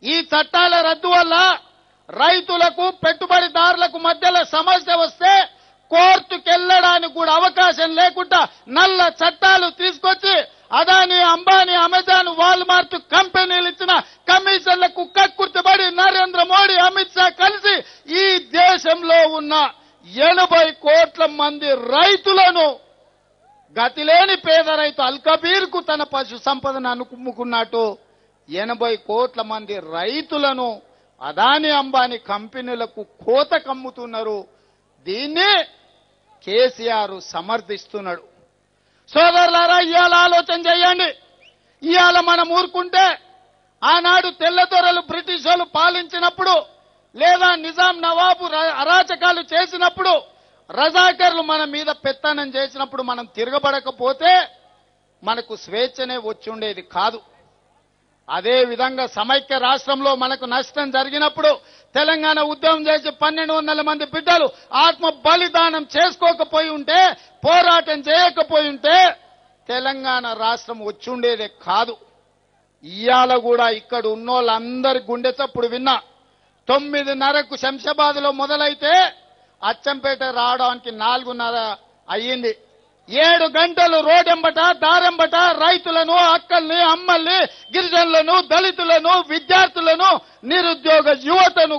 ఈ చట్టాల రద్దు వల్ల రైతులకు పెట్టుబడిదారులకు మధ్యలో సమస్య వస్తే కోర్టుకెళ్లడానికి కూడా అవకాశం లేకుండా నల్ల చట్టాలు తీసుకొచ్చి అదాని, అంబానీ, అమెజాన్, వాల్మార్ట్ కంపెనీలు ఇచ్చిన కమిషన్లకు కక్కుర్తిపడి నరేంద్ర మోడీ, అమిత్ షా కలిసి ఈ దేశంలో ఉన్న 80 కోట్ల మంది రైతులను గతిలేని పేద రైతు అల్కబీర్కు తన పశు సంపదను అనుకుముకున్నట్టు 80 కోట్ల మంది రైతులను అదాని, అంబానీ కంపెనీలకు కోత కమ్ముతున్నారు. దీన్ని కేసీఆర్ సమర్థిస్తున్నాడు. సోదరులారా, ఇవాళ ఆలోచన చేయండి. ఇవాళ మనం ఊరుకుంటే ఆనాడు తెల్లదొరలు బ్రిటిష్ వాళ్ళు పాలించినప్పుడు లేదా నిజాం నవాబు అరాచకాలు చేసినప్పుడు రజాకర్లు మన మీద పెత్తనం చేసినప్పుడు మనం తిరగబడకపోతే మనకు స్వేచ్ఛనే వచ్చుండేది కాదు. అదే విధంగా సమైక్య రాష్ట్రంలో మనకు నష్టం జరిగినప్పుడు తెలంగాణ ఉద్యమం చేసి 1200 మంది బిడ్డలు ఆత్మ బలిదానం చేసుకోకపోయి ఉంటే, పోరాటం చేయకపోయి ఉంటే తెలంగాణ రాష్ట్రం వచ్చుండేదే కాదు. ఇవాళ కూడా ఇక్కడ ఉన్నోళ్ళందరి గుండె చప్పుడు విన్నా. 9:30కు శంషాబాద్లో మొదలైతే అచ్చంపేట రావడానికి 4:30 అయ్యింది. 7 గంటలు రోడ్డెంబట దారెంబట రైతులను, అక్కల్ని, అమ్మల్ని, గిరిజనులను, దళితులను, విద్యార్థులను, నిరుద్యోగ యువతను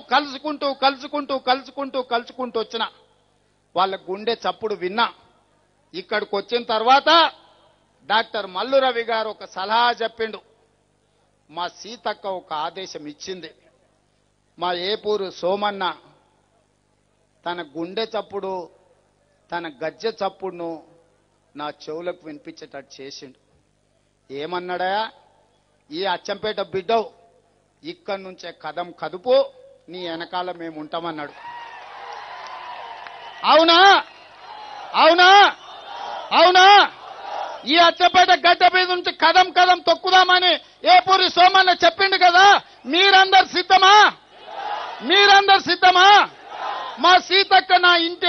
కలుసుకుంటూ వచ్చిన వాళ్ళ గుండె చప్పుడు విన్నా. ఇక్కడికి వచ్చిన తర్వాత డాక్టర్ మల్లు రవి గారు ఒక సలహా చెప్పిండు. మా సీతక్క ఒక ఆదేశం ఇచ్చింది. మా ఏపూరు సోమన్న తన గుండె చప్పుడు, తన గజ్జె చప్పుడును నా చెవులకు వినిపించేటట్టు చేసిండు. ఏమన్నాడా? ఈ అచ్చంపేట బిడ్డవు, ఇక్కడి నుంచే కదం కదుపు, నీ వెనకాల మేము ఉంటామన్నాడు. అవునా అవునా అవునా? ఈ అచ్చంపేట గడ్డ మీద నుంచి కదం కదం తొక్కుదామని ఏపూరి సోమన్న చెప్పిండు కదా. మీరందరు సిద్ధమా? మీరందరు సిద్ధమా? మా సీతక్క నా ఇంటి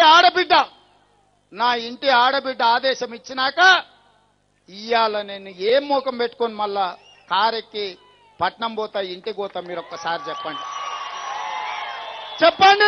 ఆడబిడ్డ ఆదేశం ఇచ్చినాక ఇయ్యాల నేను ఏం మోకం పెట్టుకొని మళ్ళా కారెక్కి పట్నం పోతా, ఇంటికి పోతా? మీరు ఒక్కసారి చెప్పండి.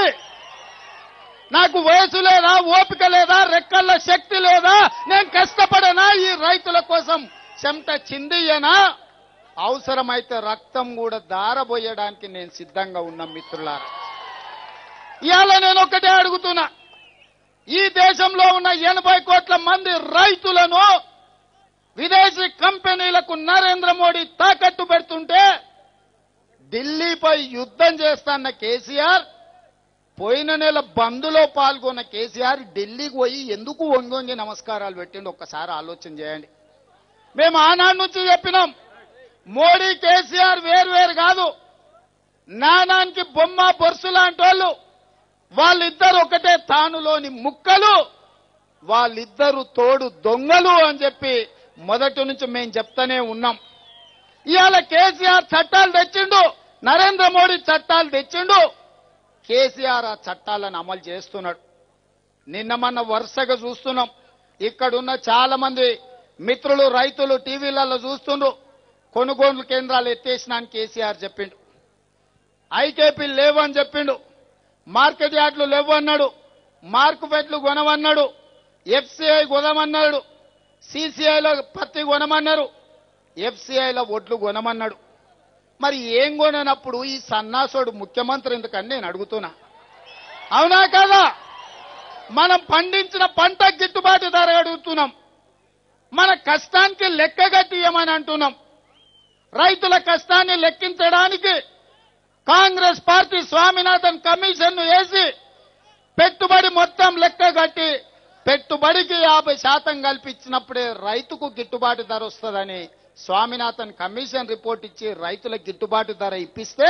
నాకు వయసు లేదా, ఓపిక లేదా, రెక్కల శక్తి లేదా? నేను కష్టపడనా? ఈ రైతుల కోసం చెమట చిందియ్యనా? అవసరమైతే రక్తం కూడా దారబోయడానికి నేను సిద్ధంగా ఉన్నా. మిత్రులారా, ఇవాళ నేను ఒకటే అడుగుతున్నా. ఈ దేశంలో ఉన్న 80 కోట్ల మంది రైతులను విదేశీ కంపెనీలకు నరేంద్ర మోడీ తాకట్టు పెడుతుంటే ఢిల్లీపై యుద్ధం చేస్తాన్న కేసీఆర్, పోయిన నెల బంద్లో పాల్గొన్న కేసీఆర్ ఢిల్లీకి పోయి ఎందుకు వంగొంగి నమస్కారాలు పెట్టిండు? ఒక్కసారి ఆలోచన చేయండి. మేము ఆనాడు నుంచి చెప్పినాం, మోడీ కేసీఆర్ వేరు కాదు. నానానికి బొమ్మ బొరుసు లాంటి వాళ్ళు, వాళ్ళిద్దరు ఒకటే తానులోని ముక్కలు, వాళ్ళిద్దరు తోడు దొంగలు అని చెప్పి మొదటి నుంచి మేము చెప్తానే ఉన్నాం. ఇవాళ కేసీఆర్ చట్టాలు తెచ్చిండు, నరేంద్ర మోడీ చట్టాలు తెచ్చిండు. కేసీఆర్ ఆ చట్టాలను అమలు చేస్తున్నాడు. నిన్న మొన్న వరుసగా చూస్తున్నాం. ఇక్కడున్న చాలా మంది మిత్రులు రైతులు టీవీలలో చూస్తుండ్రు. కొనుగోలు కేంద్రాలు ఎత్తేసినాని కేసీఆర్ చెప్పిండు. ఐకేపీలు లేవు అని చెప్పిండు. మార్కెట్ యార్డులు లేవు అన్నాడు. మార్కెట్లు కొనమన్నాడు. ఎఫ్సీఐ కొనమన్నాడు. సీసీఐలో పత్తి కొనమన్నారు. ఎఫ్సీఐలో ఒడ్లు కొనమన్నాడు. మరి ఏం కొననప్పుడు ఈ సన్నాసుడు ముఖ్యమంత్రి ఎందుకని నేను అడుగుతున్నా. అవునా కాదా? మనం పండించిన పంట గిట్టుబాటు ధర అడుగుతున్నాం. మన కష్టానికి లెక్కగట్టియమని అంటున్నాం. రైతుల కష్టాన్ని లెక్కించడానికి కాంగ్రెస్ పార్టీ స్వామినాథన్ కమిషన్ను వేసి పెట్టుబడి మొత్తం లెక్కగట్టి పెట్టుబడికి 50% కల్పించినప్పుడే రైతుకు గిట్టుబాటు ధర వస్తుందని స్వామినాథన్ కమిషన్ రిపోర్ట్ ఇచ్చి రైతులకు గిట్టుబాటు ధర ఇప్పిస్తే,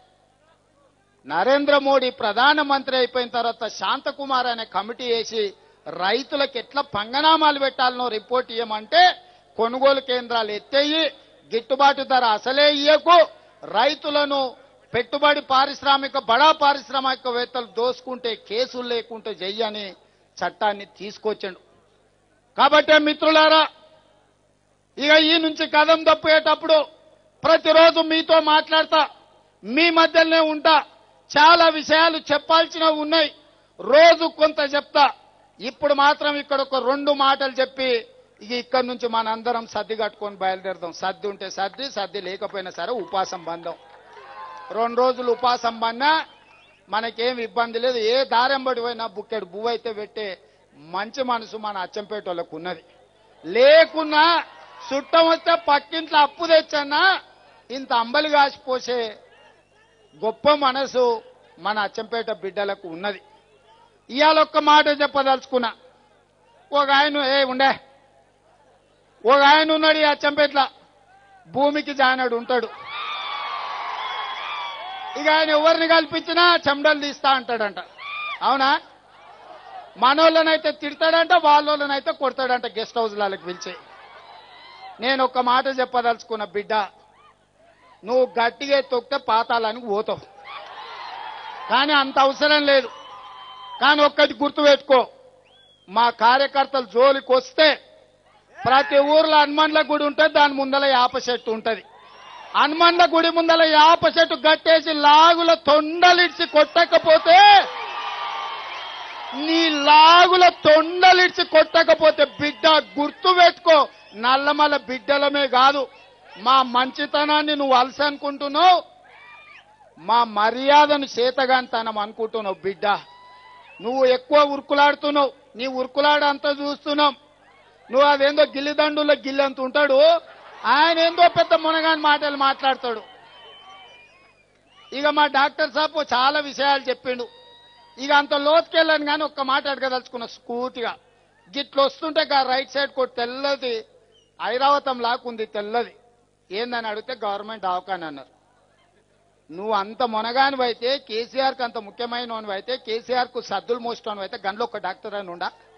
నరేంద్ర మోడీ ప్రధానమంత్రి అయిపోయిన తర్వాత శాంతకుమార్ అనే కమిటీ వేసి రైతులకు ఎట్లా పంగనామాలు పెట్టాలనో రిపోర్ట్ ఇవ్వమంటే కొనుగోలు కేంద్రాలు ఎత్తేయి, గిట్టుబాటు ధర అసలే ఇయ్యకు, రైతులను పెట్టుబడి బడా పారిశ్రామికవేత్తలు దోసుకుంటే కేసులు లేకుంటే చెయ్యని చట్టాన్ని తీసుకొచ్చాడు. కాబట్టే మిత్రులారా, ఇక ఈ నుంచి కదం తప్పేటప్పుడు ప్రతిరోజు మీతో మాట్లాడతా. మీ మధ్యలోనే ఉంటా. చాలా విషయాలు చెప్పాల్సినవి ఉన్నాయి. రోజు కొంత చెప్తా. ఇప్పుడు మాత్రం ఇక్కడ ఒక 2 మాటలు చెప్పి ఇక్కడి నుంచి మనందరం సర్ది కట్టుకొని బయలుదేరదాం. సర్ది ఉంటే సర్ది, సర్ది లేకపోయినా సరే ఉపాసం బంధం. 2 రోజులు ఉపాసం బందా మనకేం ఇబ్బంది లేదు. ఏ దారెంబడి పోయినా బుక్కెడు బువ్వ అయితే పెట్టే మంచి మనసు మన అచ్చంపేట వాళ్ళకు ఉన్నది. లేకున్నా చుట్టం వస్తే పక్కింట్లో అప్పు తెచ్చన్నా ఇంత అంబలి కాసిపోసే గొప్ప మనసు మన అచ్చంపేట బిడ్డలకు ఉన్నది. ఇవాళ ఒక్క మాట చెప్పదలుచుకున్నా. ఒక ఆయన ఒక ఆయన ఉన్నాడు ఈ అచ్చంపేటలో, భూమికి జానడు ఉంటాడు. ఇక ఆయన ఎవరిని కల్పించినా చెమడలు తీస్తా అంటాడంట. అవునా? మనోళ్ళనైతే తిడతాడంట, వాళ్ళోళ్ళనైతే కొడతాడంట గెస్ట్ హౌస్లకి పిలిచి. నేను ఒక్క మాట చెప్పదలుచుకున్న, బిడ్డ నువ్వు గట్టిగా తొక్కితే పాతాళానికి పోతావు, కానీ అంత అవసరం లేదు. కానీ ఒక్కటి గుర్తుపెట్టుకో, మా కార్యకర్తలు జోలికి వస్తే ప్రతి ఊర్లో హనుమండ్ల గుడి ఉంటుంది, దాని ముందల యాప చెట్టు ఉంటుంది. హనుమండ్ల గుడి ముందల యాప చెట్టు గట్టేసి లాగుల తొండలిడ్చి కొట్టకపోతే, నీ లాగుల తొండలిడ్చి కొట్టకపోతే బిడ్డ గుర్తుపెట్టుకో, నల్లమల బిడ్డలమే కాదు మా మంచితనాన్ని నువ్వు అలసి అనుకుంటున్నావు, మా మర్యాదను చేతగాంతనం అనుకుంటున్నావు. బిడ్డ నువ్వు ఎక్కువ ఉరుకులాడుతున్నావు. నీ ఉరుకులాడ అంతా చూస్తున్నాం. నువ్వు అదేందో గిల్లిదండులో గిల్లంత ఉంటాడు, ఆయన ఏందో పెద్ద మునగాని మాటలు మాట్లాడతాడు. ఇక మా డాక్టర్ సాబ్ చాలా విషయాలు చెప్పిండు. ఇక అంత లోతుకెళ్ళాను కానీ ఒక్క మాట అడగదలుచుకున్న స్కూటిగా. గిట్లు వస్తుంటే రైట్ సైడ్ కూడా తెల్లది ఐరావతం లాక్కుంది, తెల్లది ఏందని అడిగితే గవర్నమెంట్ దవాఖాన అన్నారు. నువ్వు అంత మునగానివి అయితే, కేసీఆర్కి అంత ముఖ్యమైనవి అయితే, కేసీఆర్కు సద్దులు మోసటం అయితే గంటలో ఒక డాక్టర్ అని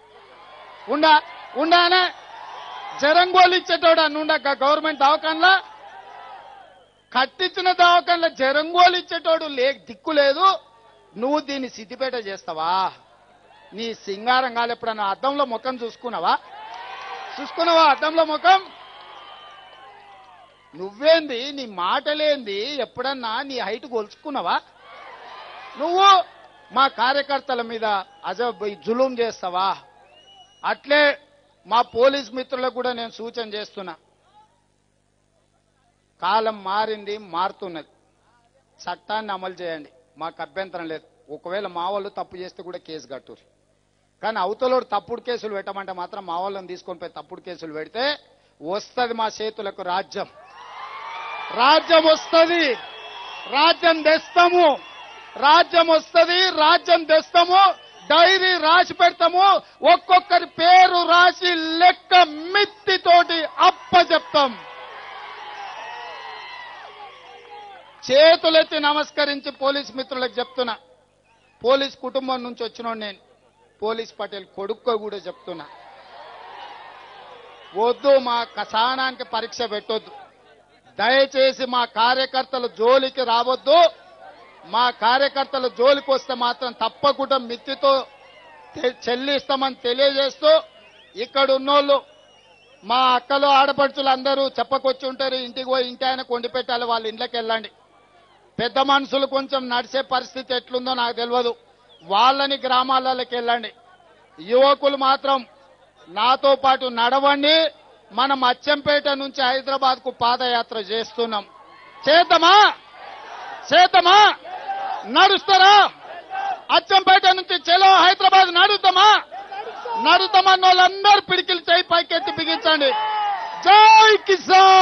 ఉండానే జరంగోలు ఇచ్చేటోడు అని గవర్నమెంట్ దవాఖానలా, కట్టించిన దవాఖానలో జరంగోలు ఇచ్చేటోడు దిక్కు లేదు. నువ్వు దీన్ని సిద్దిపేట చేస్తావా? నీ సింగారం కాలు ఎప్పుడన్నా అద్దంలో ముఖం చూసుకున్నావా? అద్దంలో ముఖం? నువ్వేంది, నీ మాటలేంది, ఎప్పుడన్నా నీ హైట్ కొలుచుకున్నావా? నువ్వు మా కార్యకర్తల మీద జులుం చేస్తావా? అట్లే మా పోలీస్ మిత్రులకు కూడా నేను సూచన చేస్తున్నా. కాలం మారింది, మారుతున్నది. చట్టాన్ని అమలు చేయండి, మాకు అభ్యంతరం లేదు. ఒకవేళ మా వాళ్ళు తప్పు చేస్తే కూడా కేసు కట్టురు. కానీ అవతలోడు తప్పుడు కేసులు పెట్టమంటే మాత్రం మా వాళ్ళని తీసుకొని పోయి తప్పుడు కేసులు పెడితే వస్తుంది మా చేతులకు రాజ్యం. రాజ్యం వస్తుంది, రాజ్యం తెస్తాము. రాజ్యం వస్తుంది, రాజ్యం తెస్తాము. డైరీ రాసి పెడతాము. ఒక్కొక్కరి పేరు రాసి లెక్క మిత్తితోటి అప్పచెప్తాం. చేతులెత్తి నమస్కరించి పోలీస్ మిత్రులకు చెప్తున్నా, పోలీస్ కుటుంబం నుంచి వచ్చినోడు నేను, పోలీస్ పటేల్ కొడుకు కూడా చెప్తున్నా, వద్దు మా కసానానికి పరీక్ష పెట్టొద్దు. దయచేసి మా కార్యకర్తల జోలికి రావద్దు. మా కార్యకర్తల జోలికి వస్తే మాత్రం తప్పకుండా మిత్తితో చెల్లిస్తామని తెలియజేస్తూ, ఇక్కడ ఉన్నోళ్ళు మా అక్కలు ఆడపడుచులు అందరూ చెప్పకొచ్చి ఉంటారు, ఇంటికి పోయి ఇంటి ఆయన కొండి పెట్టాలి, వాళ్ళ ఇంట్లోకి వెళ్ళండి. పెద్ద మనుషులు కొంచెం నడిచే పరిస్థితి ఎట్లుందో నాకు తెలియదు, వాళ్ళని గ్రామాలకి వెళ్ళండి. యువకులు మాత్రం నాతో పాటు నడవండి. మనం అచ్చంపేట నుంచి హైదరాబాద్ కు పాదయాత్ర చేస్తున్నాం. చేద్దామా? నడుస్తారా? అచ్చంపేట నుంచి చలో హైదరాబాద్ నడుద్దామన్న వాళ్ళందరూ పిడికిలు చేయి పైకెత్తి బిగించండి. జై కిసాన్.